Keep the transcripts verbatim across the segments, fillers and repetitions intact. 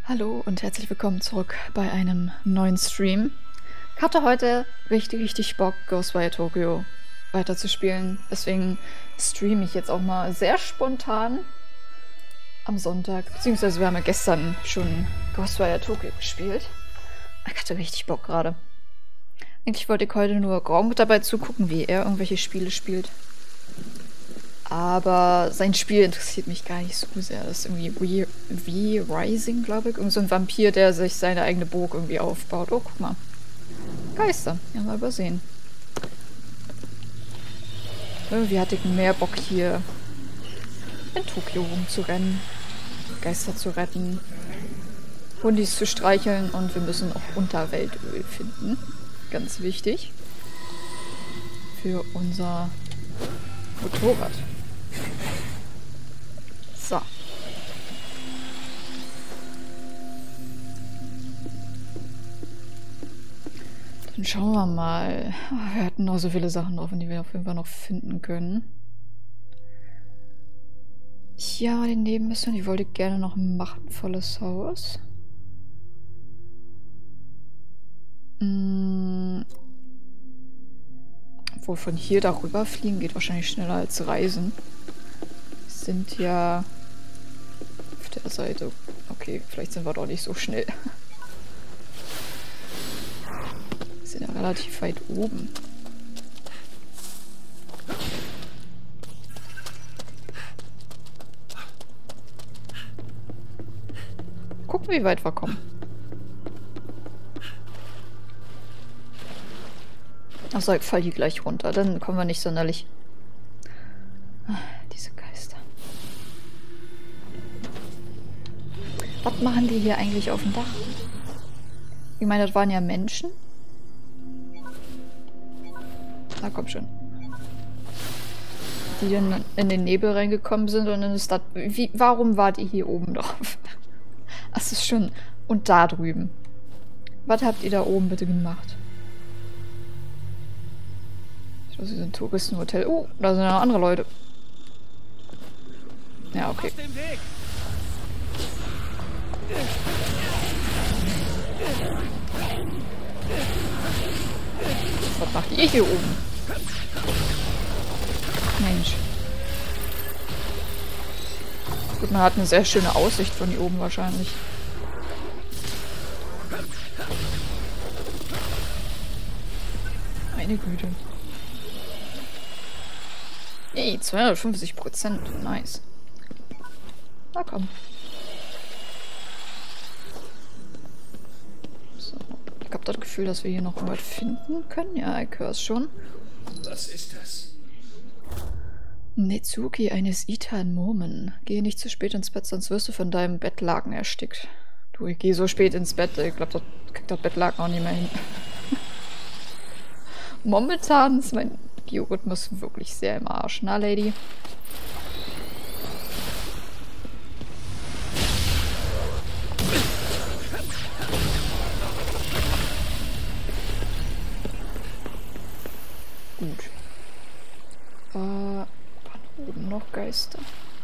Hallo und herzlich willkommen zurück bei einem neuen Stream. Ich hatte heute richtig, richtig Bock, Ghostwire Tokyo weiterzuspielen. Deswegen streame ich jetzt auch mal sehr spontan am Sonntag. Beziehungsweise wir haben ja gestern schon Ghostwire Tokyo gespielt. Ich hatte richtig Bock gerade. Eigentlich wollte ich heute nur Gronk dabei zugucken, wie er irgendwelche Spiele spielt. Aber sein Spiel interessiert mich gar nicht so sehr. Das ist irgendwie V-Rising, glaube ich. Irgend so ein Vampir, der sich seine eigene Burg irgendwie aufbaut. Oh, guck mal. Geister. Ja, mal übersehen. Irgendwie hatte ich mehr Bock hier in Tokio rumzurennen. Geister zu retten. Hundis zu streicheln. Und wir müssen auch Unterweltöl finden. Ganz wichtig. Für unser Motorrad. So. Dann schauen wir mal. Wir hatten noch so viele Sachen drauf, die wir auf jeden Fall noch finden können. Ja, die Nebenmission, die wollte ich gerne noch machen. Volles Haus. Hm. Obwohl von hier darüber fliegen geht wahrscheinlich schneller als reisen. Sind ja auf der Seite. Okay, vielleicht sind wir doch nicht so schnell. Wir sind ja relativ weit oben. Gucken, wie weit wir kommen. Achso, ich fall hier gleich runter. Dann kommen wir nicht sonderlich. Diese Geister. Was machen die hier eigentlich auf dem Dach? Ich meine, das waren ja Menschen. Na komm schon. Die dann in den Nebel reingekommen sind und dann ist das. Wie, warum wart ihr hier oben drauf? Das ist schon. Und da drüben. Was habt ihr da oben bitte gemacht? Das ist ein Touristenhotel. Oh, da sind noch andere Leute. Ja, okay. Was macht ihr hier oben? Mensch. Gut, man hat eine sehr schöne Aussicht von hier oben wahrscheinlich. Meine Güte. Yay, zweihundertfünfzig Prozent. Nice. Na komm. So. Ich habe das Gefühl, dass wir hier noch irgendwas finden können. Ja, ich höre es schon. Was ist das? Netsuki eines Itan Momen. Gehe nicht zu spät ins Bett, sonst wirst du von deinem Bettlaken erstickt. Du, ich gehe so spät ins Bett. Ich glaube, das kriegt das Bettlaken auch nicht mehr hin. Momentan ist mein Biorhythmus wirklich sehr im Arsch. Na, Lady? Gut. Äh, waren oben noch Geister?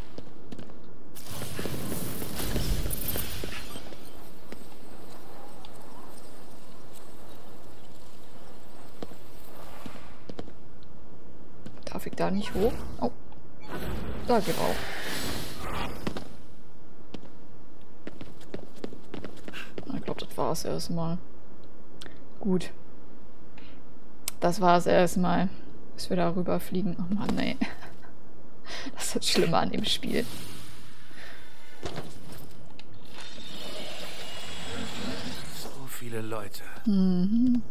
Darf ich da nicht hoch? Oh. Da geht auch. Ich glaube, das war es erstmal. Gut. Das war es erstmal. Bis wir da rüber fliegen. Oh Mann, ey. Das ist das Schlimme an dem Spiel. So viele Leute. Mhm.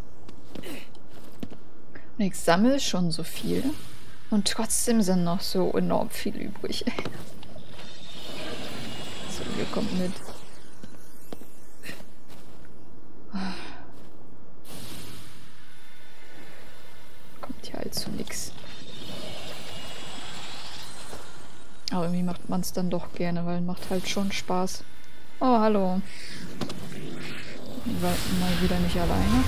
Und ich sammle schon so viel. Und trotzdem sind noch so enorm viel übrig. So, ihr kommt mit. Kommt hier halt zu nix. Aber irgendwie macht man es dann doch gerne, weil macht halt schon Spaß. Oh, hallo. Ich war mal wieder nicht alleine.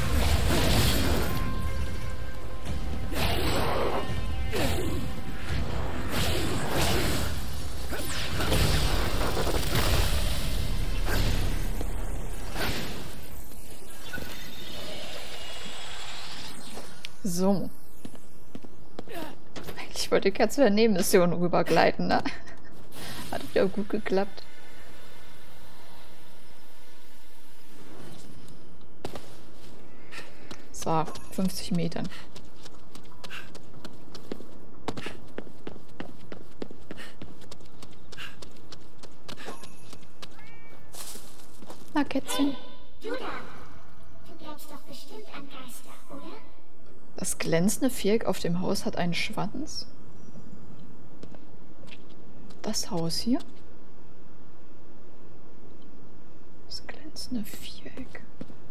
So. Ich wollte gerade zu der Nebenmission rübergleiten, ne? Hat wieder gut geklappt. So, fünfzig Metern. Na, Kätzchen. Du da. Du glaubst doch bestimmt an Geister, oder? Das glänzende Viereck auf dem Haus hat einen Schwanz. Das Haus hier? Das glänzende Viereck.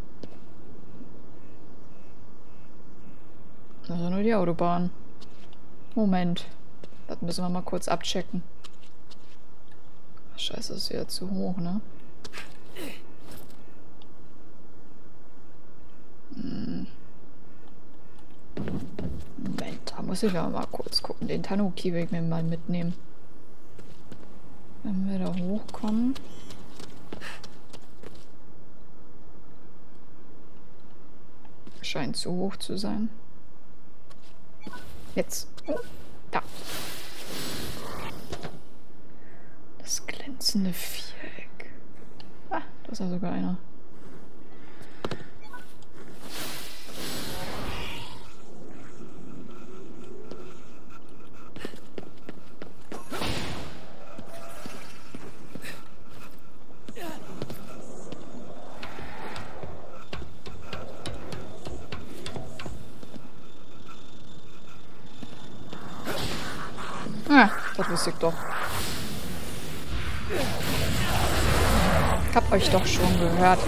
Also nur die Autobahn. Moment. Das müssen wir mal kurz abchecken. Ach, scheiße, das ist wieder zu hoch, ne? Hm. Moment, da muss ich aber mal kurz gucken. Den Tanuki will ich mir mal mitnehmen. Wenn wir da hochkommen. Scheint zu hoch zu sein. Jetzt. Oh, da. Das glänzende Viereck. Ah, da ist ja sogar einer. Ah, das wusste ich doch. Ich hab euch doch schon gehört.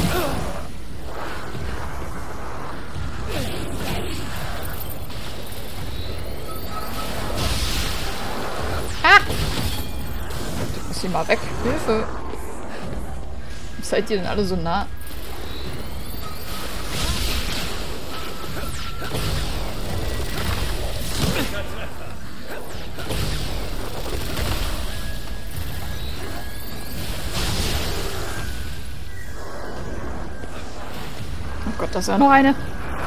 Ah! Ich muss hier mal weg. Hilfe! Seid ihr denn alle so nah? Oh Gott, da ist ja noch eine.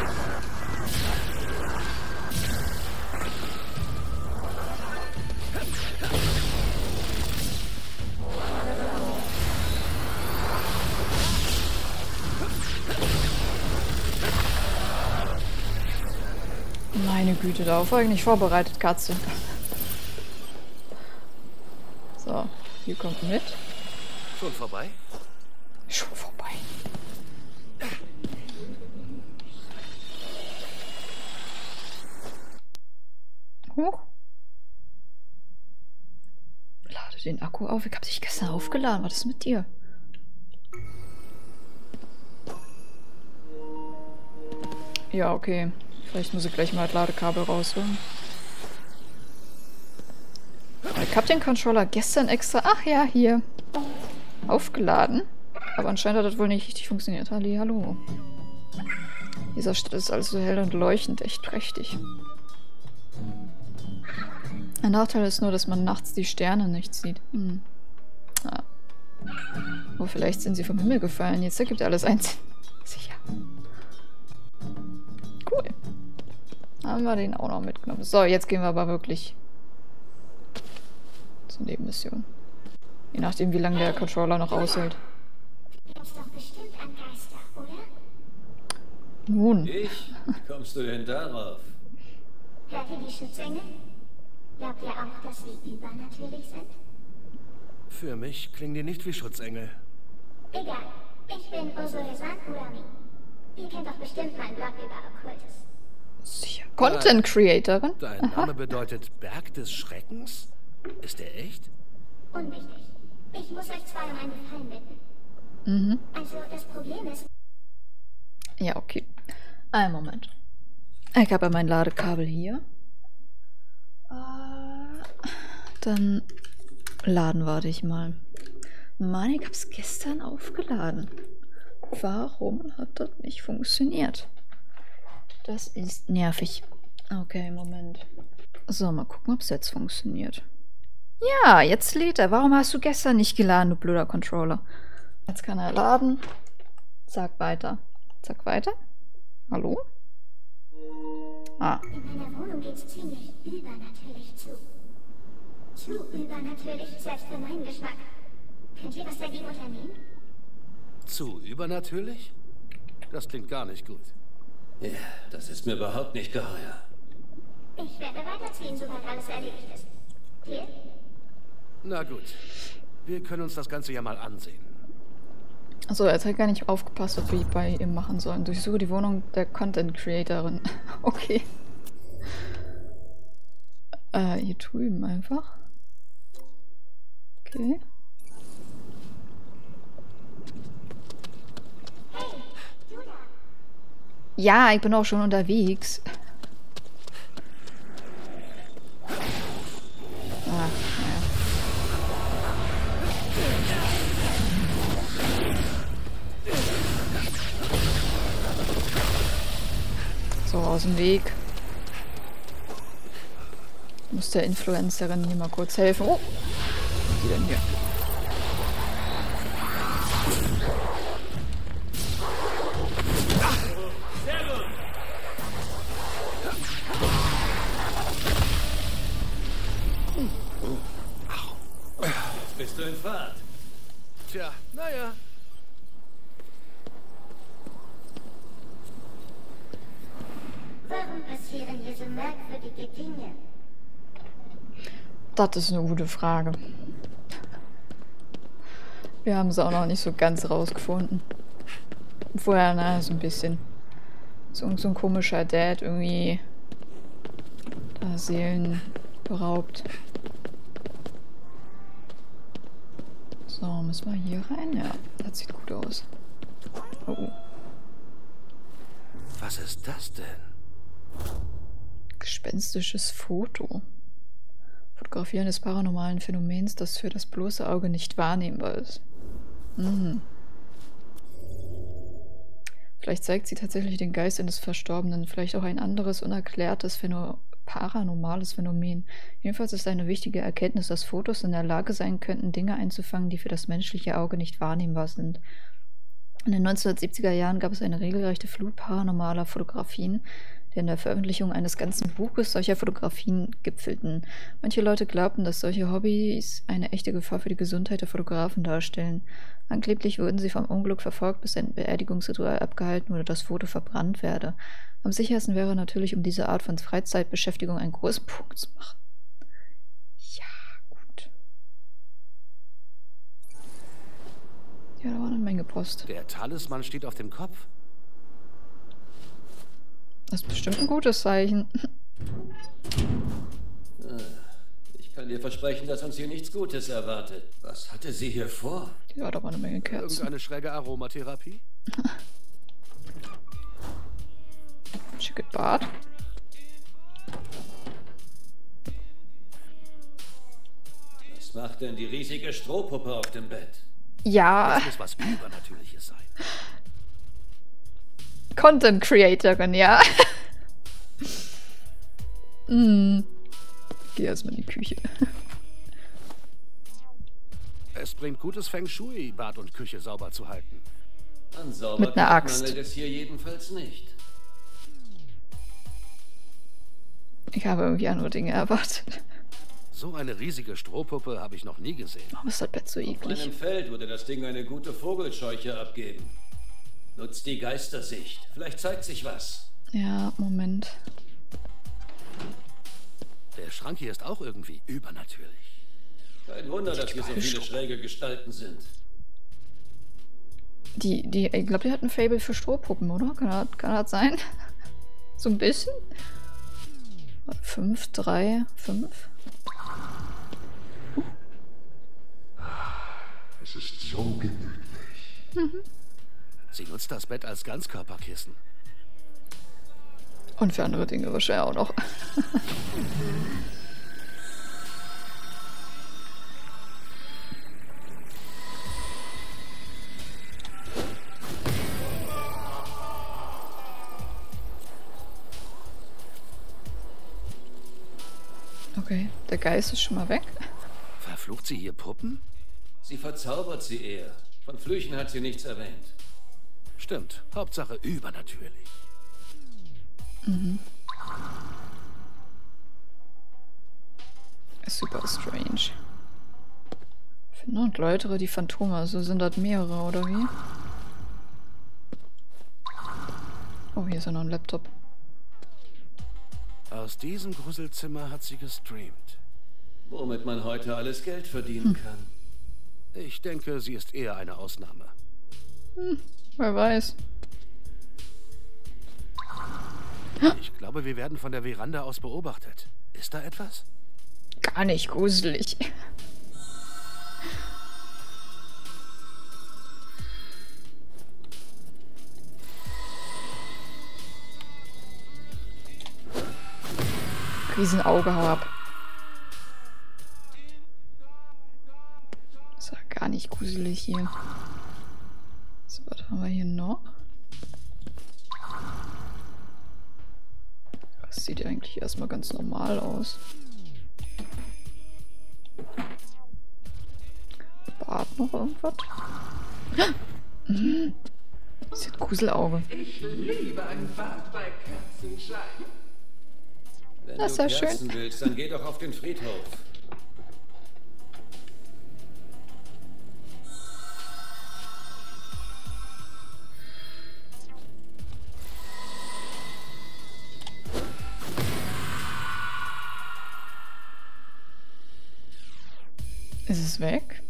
Meine Güte, darauf war ich nicht vorbereitet, Katze. So, hier kommt mit. Schon vorbei? Schon vorbei. Hoch. Lade den Akku auf. Ich hab dich gestern aufgeladen. Was ist mit dir? Ja, okay. Vielleicht muss ich gleich mal das Ladekabel rausholen. Ich hab den Controller gestern extra... Ach ja, hier. Aufgeladen. Aber anscheinend hat das wohl nicht richtig funktioniert. Halli, hallo. Dieser Stadt ist also hell und leuchtend. Echt prächtig. Ein Nachteil ist nur, dass man nachts die Sterne nicht sieht. Hm. Ah. Oh, vielleicht sind sie vom Himmel gefallen. Jetzt ergibt alles eins. Sicher. Cool. Haben wir den auch noch mitgenommen. So, jetzt gehen wir aber wirklich zur Nebenmission. Je nachdem, wie lange der Controller noch aushält. Du glaubst doch bestimmt an Geister, oder? Nun. Ich? Wie kommst du denn darauf? Hört ihr die Schutzengel? Glaubt ihr auch, dass sie übernatürlich sind? Für mich klingen die nicht wie Schutzengel. Egal. Ich bin Ursula Urami. Ihr kennt doch bestimmt meinen Blog über Okkultes. Sicher. Content Creatorin? Dein Name bedeutet Berg des Schreckens? Ist der echt? Unwichtig. Ich muss euch zwei um einen Gefallen bitten. Mhm. Also, das Problem ist... Ja, okay. Einen Moment. Ich habe ja mein Ladekabel hier. Äh, dann laden wir dich mal. Mann, ich hab's gestern aufgeladen. Warum hat das nicht funktioniert? Das ist nervig. Okay, Moment. So, mal gucken, ob es jetzt funktioniert. Ja, jetzt lädt er. Warum hast du gestern nicht geladen, du blöder Controller? Jetzt kann er laden. Zack, weiter. Zack, weiter. Hallo? Ah. In meiner Wohnung geht's ziemlich übernatürlich zu. Zu übernatürlich, selbst für meinen Geschmack. Könnt ihr was dagegen unternehmen? Zu übernatürlich? Das klingt gar nicht gut. Ja, das ist mir überhaupt nicht geheuer. Ich werde weiterziehen, sobald alles erledigt ist. Hier? Na gut. Wir können uns das Ganze ja mal ansehen. Achso, er hat halt gar nicht aufgepasst, was wir bei ihm machen sollen. Durchsuche die Wohnung der Content Creatorin. Okay. Äh, hier drüben einfach. Okay. Ja, ich bin auch schon unterwegs. Ah, naja. So, aus dem Weg. Muss der Influencerin hier mal kurz helfen. Oh! Was ist die denn hier? Bist du in Fahrt? Tja, naja. Warum passieren hier so merkwürdige Dinge? Das ist eine gute Frage. Wir haben es auch noch nicht so ganz rausgefunden. Vorher, na, so ein bisschen. So, so ein komischer Dad irgendwie da Seelen beraubt. So, müssen wir hier rein? Ja, das sieht gut aus. Oh. Was ist das denn? Gespenstisches Foto. Fotografieren des paranormalen Phänomens, das für das bloße Auge nicht wahrnehmbar ist. Mhm. Vielleicht zeigt sie tatsächlich den Geist eines Verstorbenen, vielleicht auch ein anderes, unerklärtes, Phäno paranormales Phänomen. Jedenfalls ist eine wichtige Erkenntnis, dass Fotos in der Lage sein könnten, Dinge einzufangen, die für das menschliche Auge nicht wahrnehmbar sind. In den neunzehnhundertsiebziger Jahren gab es eine regelrechte Flut paranormaler Fotografien, die in der Veröffentlichung eines ganzen Buches solcher Fotografien gipfelten. Manche Leute glaubten, dass solche Hobbys eine echte Gefahr für die Gesundheit der Fotografen darstellen. Angeblich wurden sie vom Unglück verfolgt, bis ein Beerdigungsritual abgehalten oder das Foto verbrannt werde. Am sichersten wäre natürlich, um diese Art von Freizeitbeschäftigung einen großen Punkt zu machen. Ja, gut. Ja, da war eine Menge Post. Der Talisman steht auf dem Kopf. Das ist bestimmt ein gutes Zeichen. Ich kann dir versprechen, dass uns hier nichts Gutes erwartet. Was hatte sie hier vor? Ja, da war eine Menge Kerzen. Irgendeine schräge Aromatherapie? Schickes Bad. Was macht denn die riesige Strohpuppe auf dem Bett? Ja. Das muss was Übernatürliches sein. Content Creatorin, ja. mm. Geh erstmal in die Küche. Es bringt gutes Feng Shui, Bad und Küche sauber zu halten. An Mit Sauberkeit einer Axt. mangelt es hier jedenfalls nicht. Ich habe irgendwie andere Dinge erwartet. So eine riesige Strohpuppe habe ich noch nie gesehen. Warum ist das Bett so Auf eklig? einem Feld würde das Ding eine gute Vogelscheuche abgeben. Nutzt die Geistersicht. Vielleicht zeigt sich was. Ja, Moment. Der Schrank hier ist auch irgendwie übernatürlich. Kein Wunder, dass hier so viele schräge Gestalten sind. Die, die, ich glaube, die hat ein Faible für Strohpuppen, oder? Kann das, kann das sein? So ein bisschen? Fünf, drei, fünf? Es ist so gemütlich. Mhm. Sie nutzt das Bett als Ganzkörperkissen. Und für andere Dinge wahrscheinlich auch noch. Okay, der Geist ist schon mal weg. Verflucht sie hier Puppen? Sie verzaubert sie eher. Von Flüchen hat sie nichts erwähnt. Stimmt, Hauptsache übernatürlich. Mhm. Super strange. Finde und läutere die Phantome. Also sind das mehrere, oder wie? Oh, hier ist ja noch ein Laptop. Aus diesem Gruselzimmer hat sie gestreamt. Womit man heute alles Geld verdienen Hm. kann. Ich denke, sie ist eher eine Ausnahme. Hm, wer weiß. Ich glaube, wir werden von der Veranda aus beobachtet. Ist da etwas? Gar nicht gruselig. Riesenauge, hau ab. Ist ja gar nicht gruselig hier. So, was haben wir hier noch? Das sieht ja eigentlich erstmal ganz normal aus. Bart noch irgendwas? Mhm. Das ist ein Gruselauge. Ich liebe ein Bad bei Kerzenschein. Wenn Das ist du ja schön. Kerzen willst, dann geh doch auf den Friedhof. Ist es weg?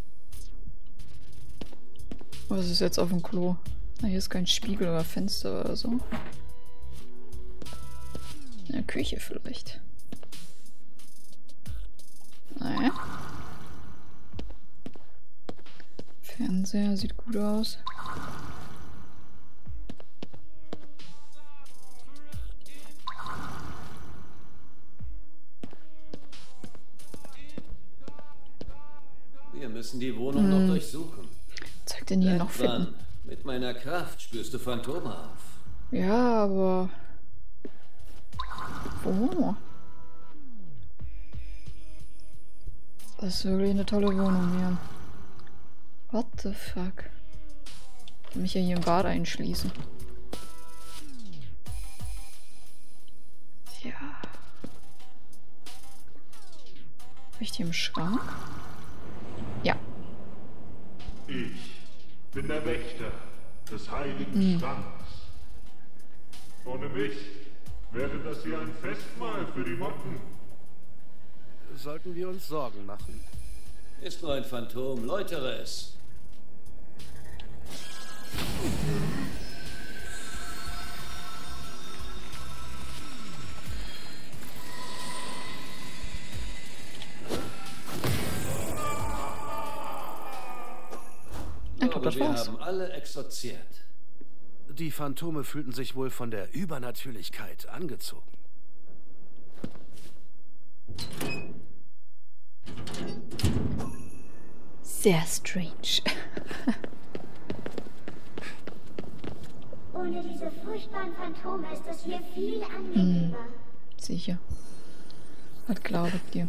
Was ist jetzt auf dem Klo? Na, hier ist kein Spiegel oder Fenster oder so. In der Küche vielleicht. Naja. Fernseher sieht gut aus. Wir müssen die Wohnung Hm. noch durchsuchen. Zeigt denn hier Bleib noch dran. finden? Mit meiner Kraft spürst du Phantome auf. Ja, aber... Wo? Das ist wirklich eine tolle Wohnung hier. What the fuck? Ich kann mich ja hier im Bad einschließen. Ja. Vielleicht hier im Schrank? Ja. Ich bin der Wächter des heiligen Schranks. Ohne mich wäre das hier ein Festmahl für die Motten. Sollten wir uns Sorgen machen? Ist nur ein Phantom, läutere es. Ich glaube, das wir war's. haben alle exorziert. Die Phantome fühlten sich wohl von der Übernatürlichkeit angezogen. Sehr strange. Ohne diese furchtbaren Phantome ist das hier viel angenehmer. Sicher. Was glaube ich dir?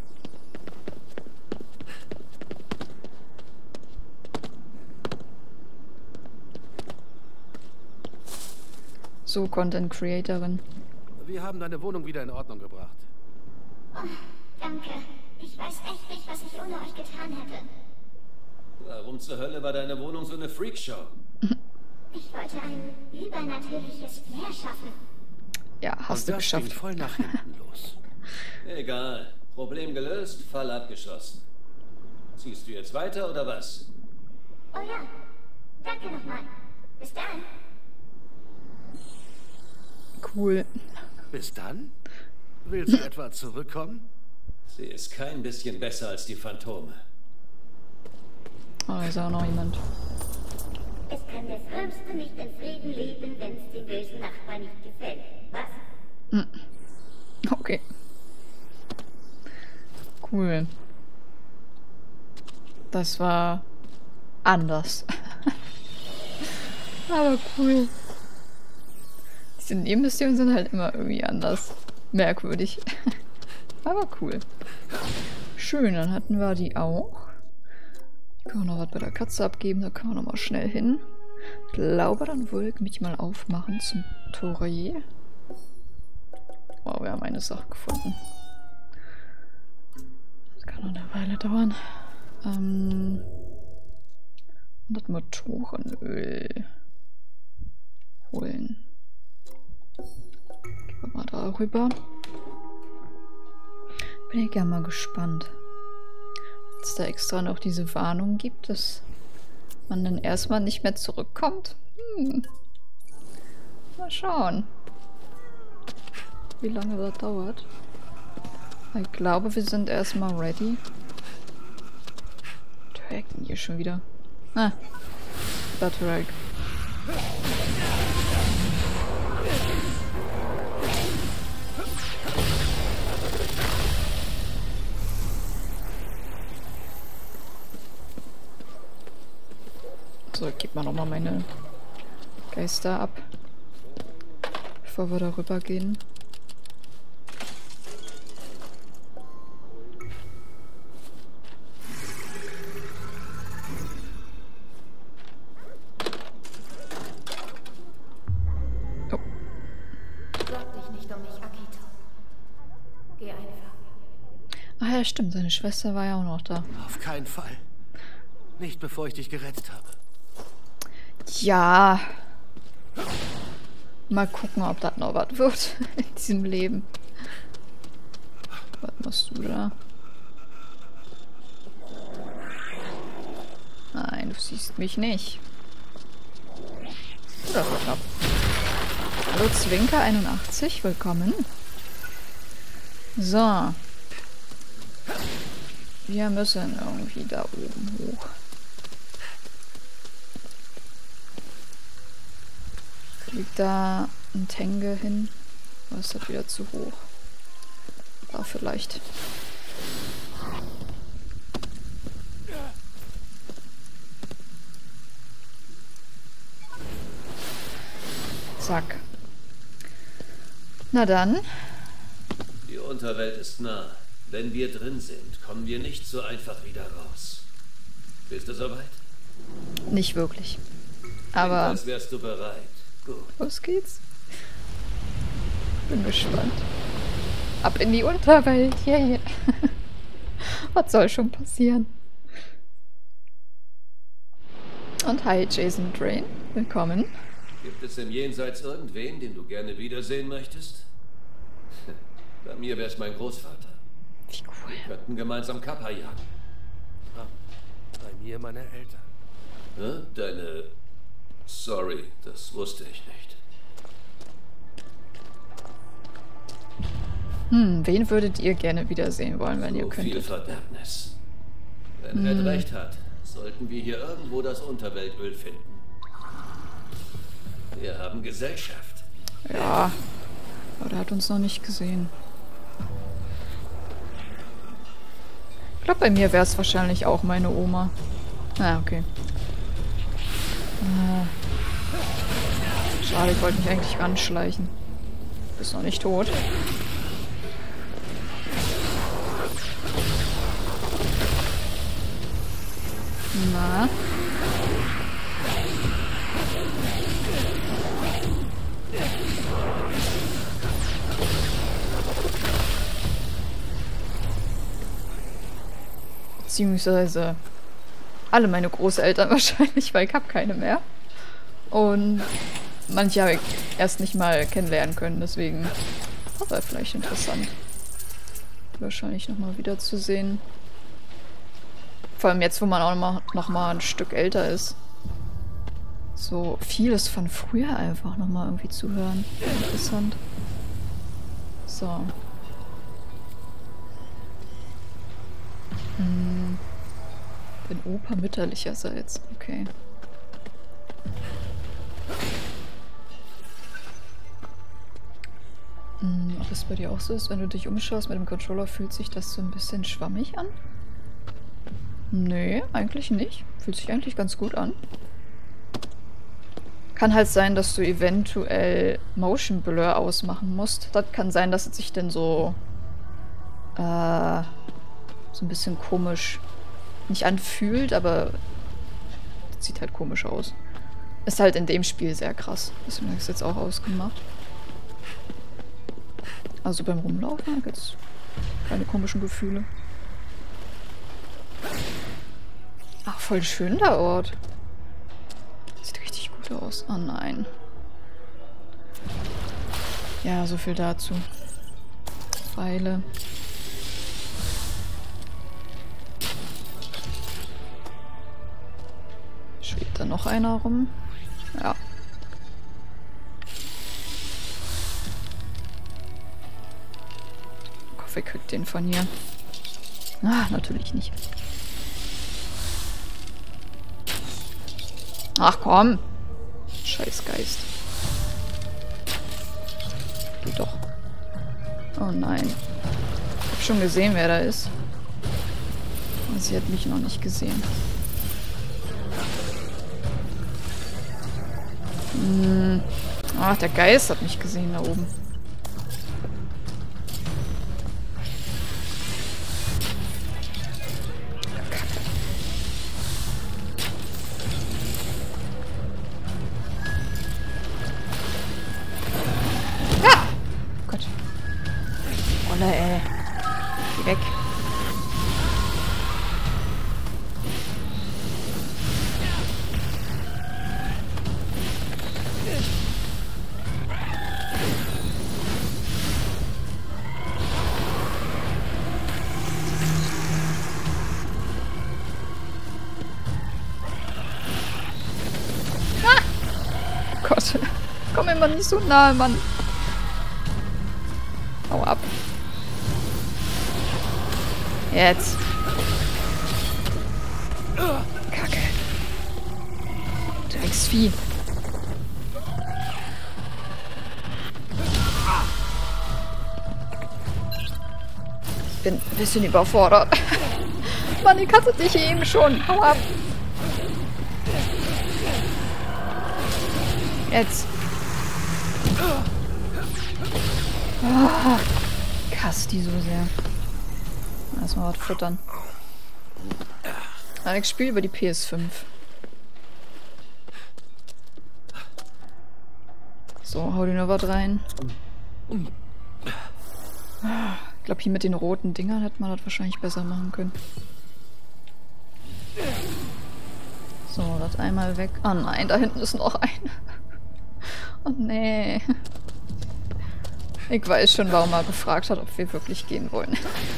So, Content Creatorin. Wir haben deine Wohnung wieder in Ordnung gebracht. Oh, danke. Ich weiß echt nicht, was ich ohne euch getan hätte. Warum zur Hölle war deine Wohnung so eine Freakshow? Ich wollte ein übernatürliches Flair schaffen. Ja, hast Und du das geschafft. ging voll nach hinten los. Egal. Problem gelöst, Fall abgeschlossen. Ziehst du jetzt weiter oder was? Oh ja. Danke nochmal. Bis dann. Cool. Bis dann? Will sie etwa zurückkommen? Sie ist kein bisschen besser als die Phantome. Oh, da ist auch noch jemand. Es kann der Frömmste nicht in Frieden leben, wenn es dem bösen Nachbarn nicht gefällt. Was? Okay. Cool. Das war anders. Aber cool. Diese Nebenmissionen sind halt immer irgendwie anders. Merkwürdig. Aber cool. Schön, dann hatten wir die auch. Können wir noch was bei der Katze abgeben, da können wir noch mal schnell hin. Ich glaube, dann wollte ich mich mal aufmachen zum Tourier. Oh, wir haben eine Sache gefunden. Das kann noch eine Weile dauern. Ähm... hundert Motorenöl holen. Gehen wir mal da rüber. Bin ich ja mal gespannt. Ob es da extra noch diese Warnung gibt, dass man dann erstmal nicht mehr zurückkommt. Hm. Mal schauen, wie lange das dauert. Ich glaube, wir sind erstmal ready. Was höre ich denn hier schon wieder? Ah, Batterick. So, gib mal nochmal meine Geister ab, bevor wir darüber gehen. Ach ja, stimmt. Seine Schwester war ja auch noch da. Auf keinen Fall. Nicht bevor ich dich gerettet habe. Ja. Mal gucken, ob das noch was wird in diesem Leben. Was machst du da? Nein, du siehst mich nicht. Das war knapp. Hallo Zwinker einundachtzig, willkommen. So. Wir müssen irgendwie da oben hoch. Liegt da ein Tenge hin? Oder ist das wieder zu hoch? Da vielleicht. Zack. Na dann. Die Unterwelt ist nah. Wenn wir drin sind, kommen wir nicht so einfach wieder raus. Bist du soweit? Nicht wirklich. Aber... Als wärst du bereit. Gut. Los geht's. Bin gespannt. Ab in die Unterwelt. Yeah. Was soll schon passieren? Und hi, Jason Drain. Willkommen. Gibt es im Jenseits irgendwen, den du gerne wiedersehen möchtest? Bei mir wär's mein Großvater. Wie cool. Wir könnten gemeinsam Kappa jagen. Ah, bei mir meine Eltern. Hä? Deine... Sorry, das wusste ich nicht. Hm, wen würdet ihr gerne wiedersehen wollen, wenn so ihr könntet? Viel Verderbnis. Wenn hm. Red recht hat, sollten wir hier irgendwo das Unterweltöl finden. Wir haben Gesellschaft. Ja, aber der hat uns noch nicht gesehen. Ich glaube, bei mir wäre es wahrscheinlich auch meine Oma. Ah, okay. Ah. Schade, ich wollte mich eigentlich ranschleichen. Du bist noch nicht tot. Na? Beziehungsweise alle meine Großeltern wahrscheinlich, weil ich habe keine mehr. Und manche habe ich erst nicht mal kennenlernen können, deswegen war vielleicht interessant, wahrscheinlich nochmal wiederzusehen. Vor allem jetzt, wo man auch noch mal, noch mal ein Stück älter ist. So vieles von früher einfach nochmal irgendwie zu hören. Interessant. So. Hm. Wenn Opa mütterlicherseits. Okay. Hm, ob es bei dir auch so ist, wenn du dich umschaust mit dem Controller, fühlt sich das so ein bisschen schwammig an? Nee, eigentlich nicht. Fühlt sich eigentlich ganz gut an. Kann halt sein, dass du eventuell Motion Blur ausmachen musst. Das kann sein, dass es sich dann so äh, so ein bisschen komisch nicht anfühlt, aber das sieht halt komisch aus. Ist halt in dem Spiel sehr krass. Deswegen habe ich es jetzt auch ausgemacht. Also beim Rumlaufen gibt's keine komischen Gefühle. Ach, voll schön der Ort. Sieht richtig gut aus. Oh nein. Ja, so viel dazu. Pfeile. Schwebt da noch einer rum? Ja. Ich hoffe, ihr kriegt den von hier. Ah, natürlich nicht. Ach komm! Scheiß Geist. Geht doch. Oh nein. Ich hab schon gesehen, wer da ist. Und sie hat mich noch nicht gesehen. Hm. Ach, der Geist hat mich gesehen da oben. Ey. Geh weg. Ah! Oh Gott. Komm immer nicht so nahe, Mann. Hau ab. Jetzt. Kacke. Drecksvieh. Ich bin ein bisschen überfordert. Mann, ich hatte dich eben schon. Hau ab. Jetzt. Oh, ich hasse die so sehr. Erstmal was futtern. Ich spiele über die P S fünf. So, hau dir nur was rein. Ich glaube, hier mit den roten Dingern hätte man das wahrscheinlich besser machen können. So, das einmal weg. Oh nein, da hinten ist noch ein. Oh nee. Ich weiß schon, warum er gefragt hat, ob wir wirklich gehen wollen.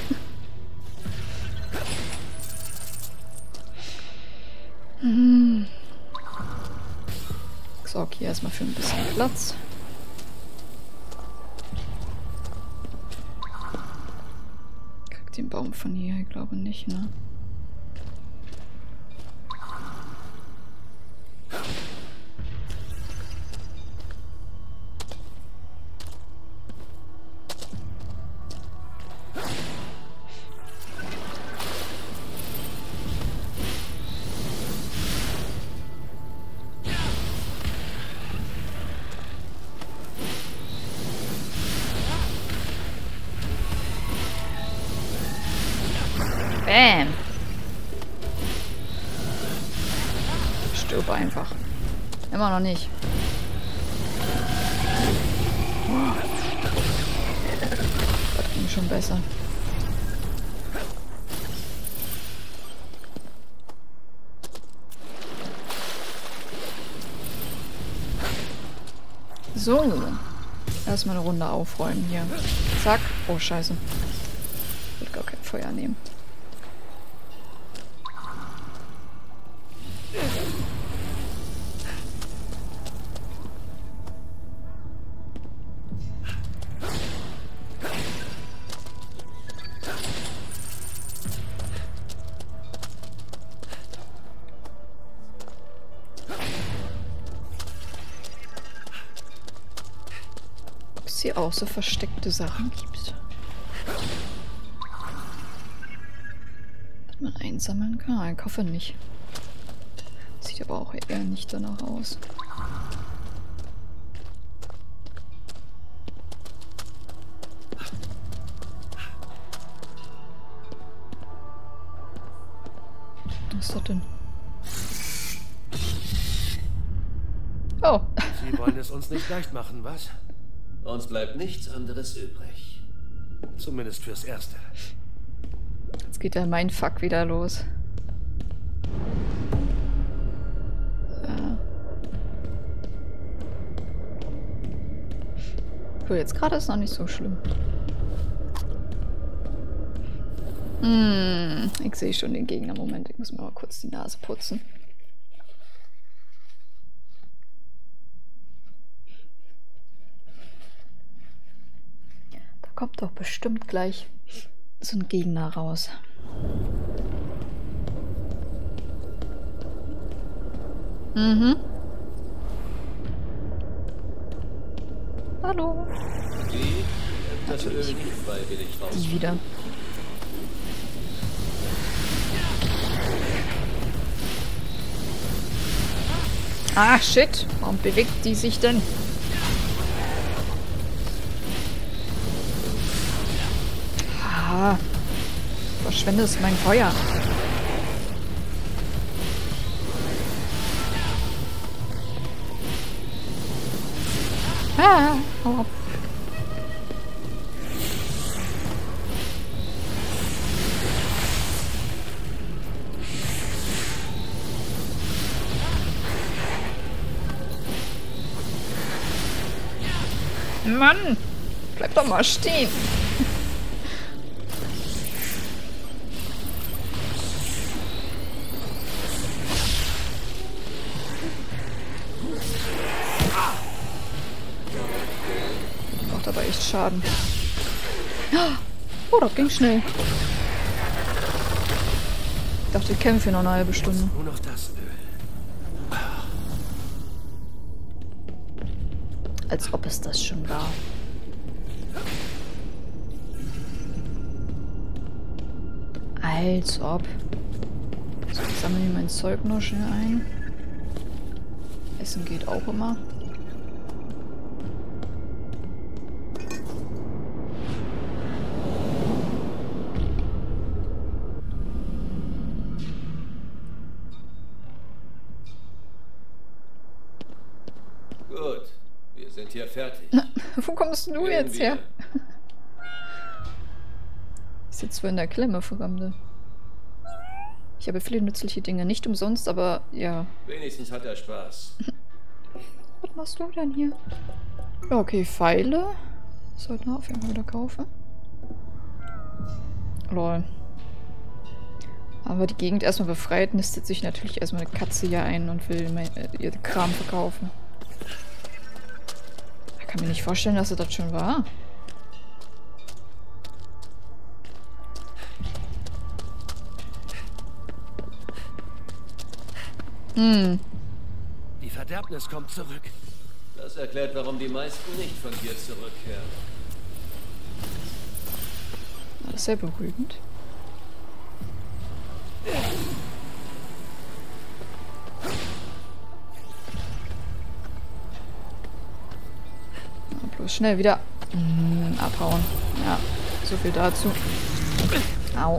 Hm. Ich sorge hier erstmal für ein bisschen Platz. Krieg den Baum von hier, ich glaube nicht, ne? Bam. Stirb einfach. Immer noch nicht. Das ging schon besser. So. Erstmal eine Runde aufräumen hier. Zack. Oh, scheiße. Ich will gar kein Feuer nehmen. Hier auch so versteckte Sachen gibt. Dass man einsammeln kann. Ich hoffe nicht. Sieht aber auch eher nicht danach aus. Was ist das denn? Oh. Sie wollen es uns nicht leicht machen, was? Uns bleibt nichts anderes übrig. Zumindest fürs Erste. Jetzt geht der Mindfuck wieder los. Ja. So, jetzt gerade ist noch nicht so schlimm. Hm, ich sehe schon den Gegner. Moment, ich muss mir mal kurz die Nase putzen. Da kommt doch bestimmt gleich so ein Gegner raus. Mhm. Hallo. Die, das Öl nicht freiwillig raus. Die wieder. Ah, shit. Warum bewegt die sich denn? Ah. Verschwendest mein Feuer. Ah. Oh. Mann! Bleib doch mal stehen! Macht aber echt Schaden. Oh, das ging schnell. Ich dachte, ich kämpfe noch eine halbe Stunde. Nur noch das Öl. Als ob es das schon war. Als ob. So, ich sammle mir mein Zeug noch schnell ein. Essen geht auch immer. Gut, wir sind hier fertig. Wo kommst du Gehen jetzt wir. her? Ich sitze wohl in der Klemme, Fremde. Ich habe viele nützliche Dinge. Nicht umsonst, aber ja. Wenigstens hat er Spaß. Was machst du denn hier? Ja, okay, Pfeile. Sollten wir auf jeden Fall wieder kaufen. Lol. Aber die Gegend erstmal befreit, nistet sich natürlich erstmal eine Katze hier ein und will mein, äh, ihr Kram verkaufen. Ich kann mir nicht vorstellen, dass er das schon war. Hm. Die Verderbnis kommt zurück. Das erklärt, warum die meisten nicht von dir zurückkehren. Das ist sehr beruhigend. Ja, bloß schnell wieder mm, abhauen. Ja, so viel dazu. Au.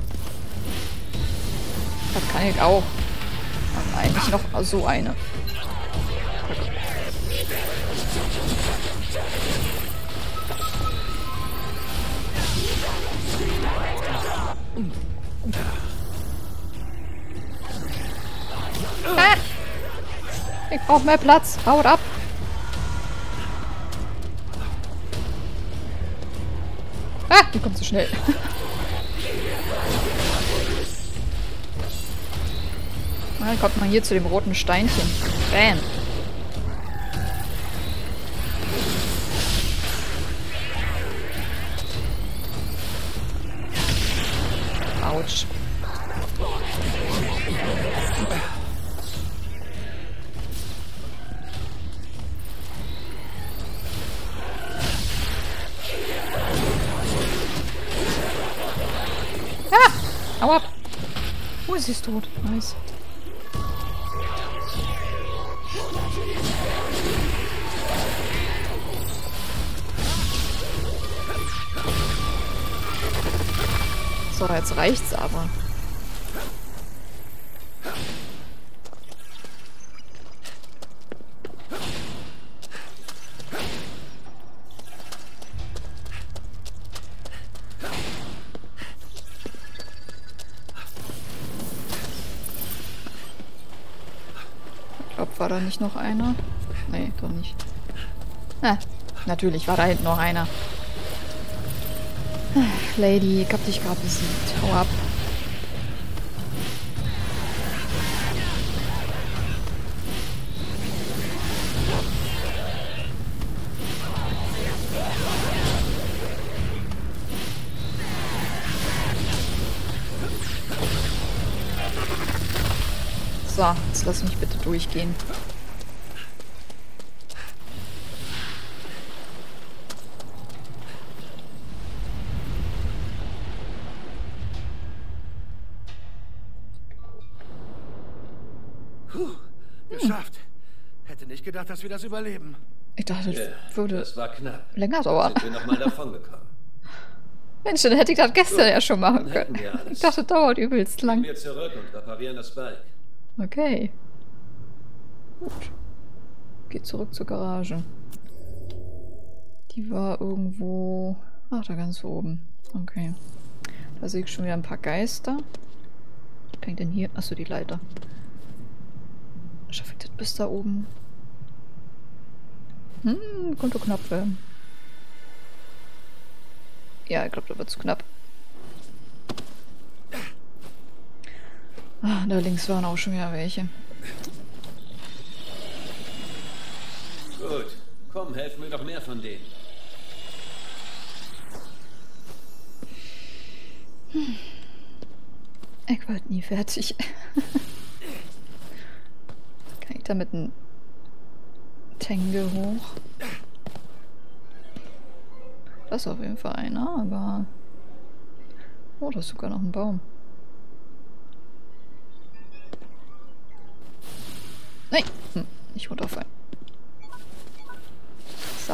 Das kann ich auch. Aber eigentlich noch so eine. Ah! Ich brauche mehr Platz. Haut ab. Ah, die kommt so schnell. Dann kommt man hier zu dem roten Steinchen. Bam. Autsch. Ah! Hau ab! Oh, sie ist tot. Nice. So, jetzt reicht's aber. Ich glaube, war da nicht noch einer? Nee, doch nicht. Ah, natürlich war da hinten noch einer. Lady, ich hab dich gerade besiegt. Hau ab. So, jetzt lass mich bitte durchgehen. Puh, geschafft. Hätte nicht gedacht, dass wir das überleben. Ich dachte, das Ja, würde das war knapp. länger dauern. Sind wir nochmal davon gekommen. Mensch, dann hätte ich das gestern ja schon machen Dann können. hätten wir alles. Ich dachte, das dauert übelst Gehen lang. wir zurück und reparieren das Bike. Okay. Gut. Geht zurück zur Garage. Die war irgendwo... Ach, da ganz oben. Okay. Da sehe ich schon wieder ein paar Geister. Was kann ich denn hier? Achso, die Leiter. Schaffe ich das bis da oben? Hm, könnte knapp werden. Ja, ich glaube, da wird es knapp. Ah, da links waren auch schon wieder welche. Gut, komm, helfen wir doch mehr von denen. Hm. Ich werde nie fertig. Kann ich da mit einem Tangle hoch? Das ist auf jeden Fall einer, aber... Oh, da ist sogar noch ein Baum. Nein! Hm, nicht runterfallen. So.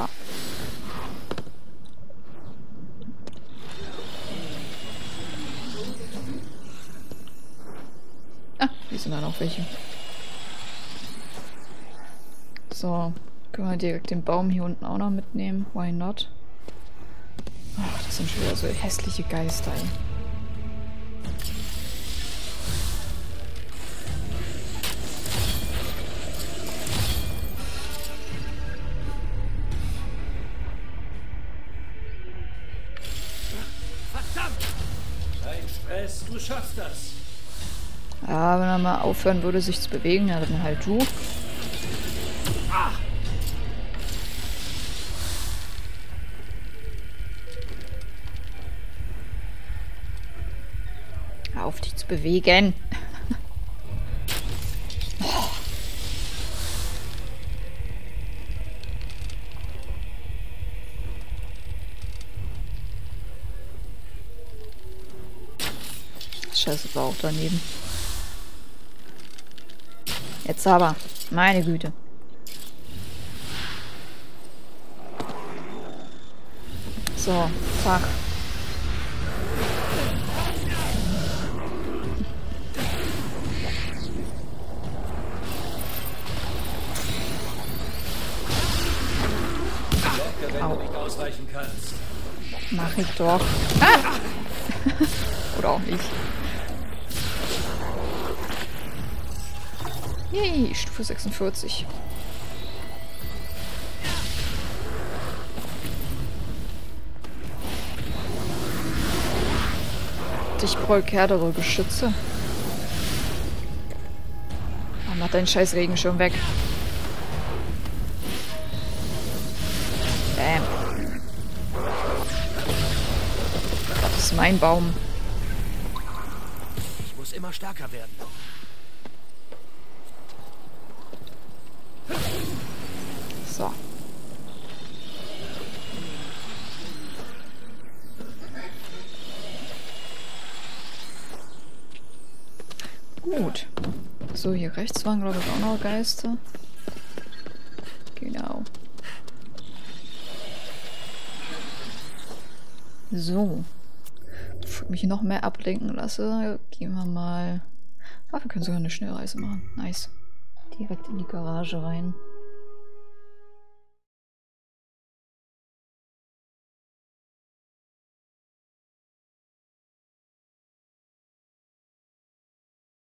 Ah, hier sind dann auch welche. So, können wir direkt den Baum hier unten auch noch mitnehmen. Why not? Ach, das sind schon wieder so hässliche Geister, ey. Kein Stress, du schaffst das. Ja, wenn er mal aufhören würde, sich zu bewegen, ja, dann halt du. Ah! Hör auf, dich zu bewegen. Oh. Scheiße, war auch daneben. Jetzt aber. Meine Güte. So, zack. Wenn du nicht ausweichen kannst. Mach ich doch. Ah! Oder auch nicht. Yay, Stufe sechsundvierzig. Ich brauche kärtere Geschütze. Oh, mach deinen scheiß Regenschirm weg. Bam. Das ist mein Baum. Ich muss immer stärker werden. So. Gut. So, hier rechts waren, glaube ich, auch noch Geister. Genau. So. Bevor ich mich noch mehr ablenken lasse, gehen wir mal... Ah, wir können sogar eine Schnellreise machen. Nice. Direkt in die Garage rein.